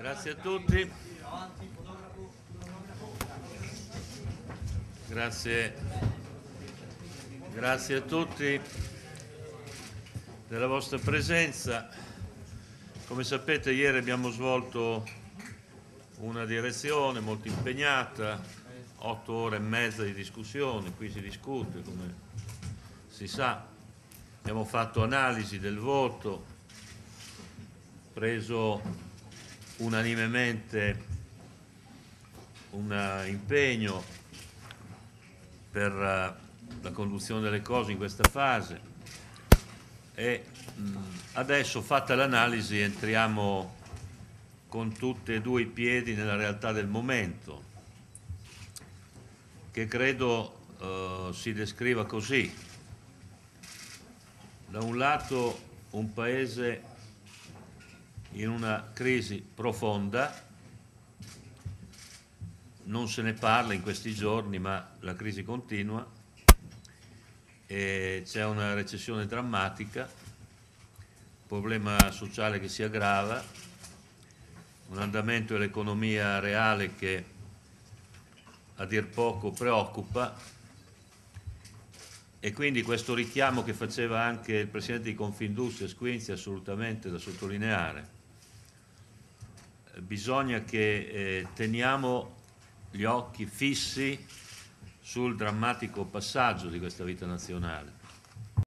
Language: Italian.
Grazie a tutti. Grazie a tutti della vostra presenza. Come sapete, ieri abbiamo svolto una direzione molto impegnata, 8 ore e mezza di discussione, qui si discute, come si sa. Abbiamo fatto analisi del voto, preso unanimemente un impegno per la conduzione delle cose in questa fase e adesso, fatta l'analisi, entriamo con tutti e due i piedi nella realtà del momento, che credo si descriva così. Da un lato un paese in una crisi profonda, non se ne parla in questi giorni, ma la crisi continua e c'è una recessione drammatica, problema sociale che si aggrava, un andamento dell'economia reale che a dir poco preoccupa, e quindi questo richiamo che faceva anche il Presidente di Confindustria Squinzi è assolutamente da sottolineare. Bisogna che teniamo gli occhi fissi sul drammatico passaggio di questa vita nazionale.